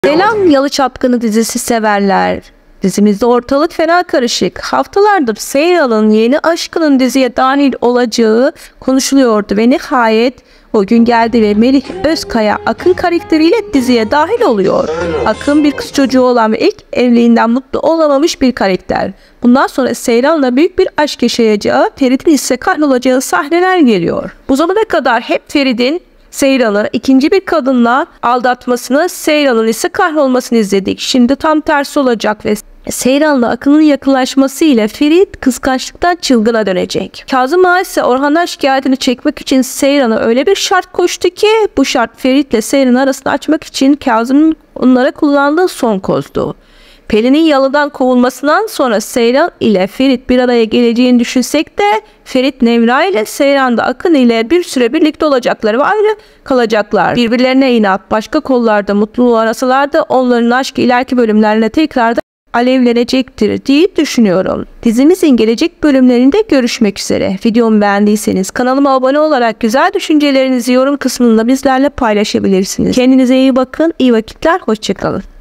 Selam Yalı Çapkını dizisi severler. Dizimizde ortalık fena karışık. Haftalardır Seyran'ın yeni aşkının diziye dahil olacağı konuşuluyordu ve nihayet o gün geldi ve Melih Özkaya Akın karakteriyle diziye dahil oluyor. Akın bir kız çocuğu olan ve ilk evliliğinden mutlu olamamış bir karakter. Bundan sonra Seyran'la büyük bir aşk yaşayacağı, Ferit'in ise kahrolacağı sahneler geliyor. Bu zamana kadar hep Ferit'in Seyran'ı ikinci bir kadınla aldatmasını, Seyran'ın ise kahrolmasını izledik. Şimdi tam tersi olacak ve Seyran'la Akın'ın yakınlaşması ile Ferit kıskançlıktan çılgına dönecek. Kazım Ağa ise Orhan'dan şikayetini çekmek için Seyran'a öyle bir şart koştu ki bu şart Ferit'le Seyran arasını açmak için Kazım'ın onlara kullandığı son kozdu. Pelin'in Yalı'dan kovulmasından sonra Seyran ile Ferit bir araya geleceğini düşünsek de Ferit Nevra ile Seyran da Akın ile bir süre birlikte olacaklar ve ayrı kalacaklar. Birbirlerine inat, başka kollarda mutluluğu arasalar da onların aşkı ileriki bölümlerle tekrar da alevlenecektir diye düşünüyorum. Dizimizin gelecek bölümlerinde görüşmek üzere. Videomu beğendiyseniz kanalıma abone olarak güzel düşüncelerinizi yorum kısmında bizlerle paylaşabilirsiniz. Kendinize iyi bakın, iyi vakitler, hoşçakalın.